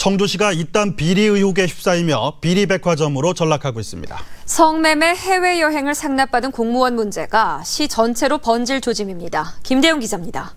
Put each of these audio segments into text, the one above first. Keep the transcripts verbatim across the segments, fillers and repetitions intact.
청주시가 이딴 비리 의혹에 휩싸이며 비리백화점으로 전락하고 있습니다. 성매매 해외여행을 상납받은 공무원 문제가 시 전체로 번질 조짐입니다. 김대웅 기자입니다.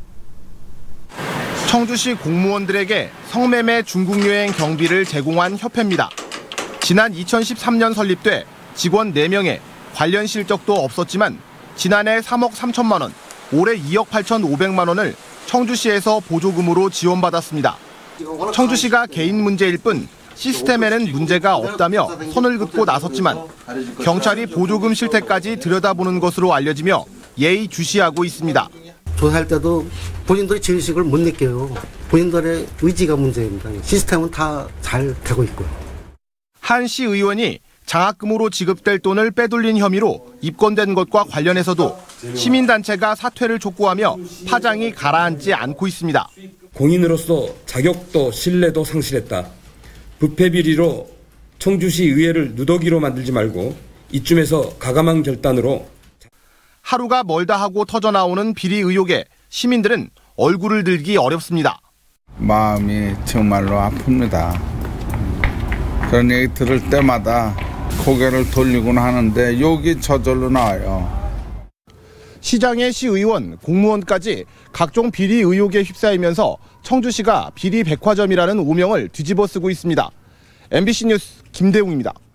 청주시 공무원들에게 성매매 중국 여행 경비를 제공한 협회입니다. 지난 이천십삼 년 설립돼 직원 네 명에 관련 실적도 없었지만 지난해 삼억 삼천만 원, 올해 이억 팔천오백만 원을 청주시에서 보조금으로 지원받았습니다. 청주시가 개인 문제일 뿐 시스템에는 문제가 없다며 선을 긋고 나섰지만 경찰이 보조금 실태까지 들여다보는 것으로 알려지며 예의주시하고 있습니다. 조사할 때도 본인들이 죄의식을 못 느껴요. 본인들의 의지가 문제입니다. 시스템은 다 잘 되고 있고요. 한 시의원이 장학금으로 지급될 돈을 빼돌린 혐의로 입건된 것과 관련해서도 시민단체가 사퇴를 촉구하며 파장이 가라앉지 않고 있습니다. 공인으로서 자격도 신뢰도 상실했다. 부패 비리로 청주시 의회를 누더기로 만들지 말고 이쯤에서 과감한 결단으로. 하루가 멀다 하고 터져나오는 비리 의혹에 시민들은 얼굴을 들기 어렵습니다. 마음이 정말로 아픕니다. 그런 얘기 들을 때마다 고개를 돌리곤 하는데 욕이 저절로 나와요. 시장의 시의원, 공무원까지 각종 비리 의혹에 휩싸이면서 청주시가 비리 백화점이라는 오명을 뒤집어 쓰고 있습니다. 엠비씨 뉴스 김대웅입니다.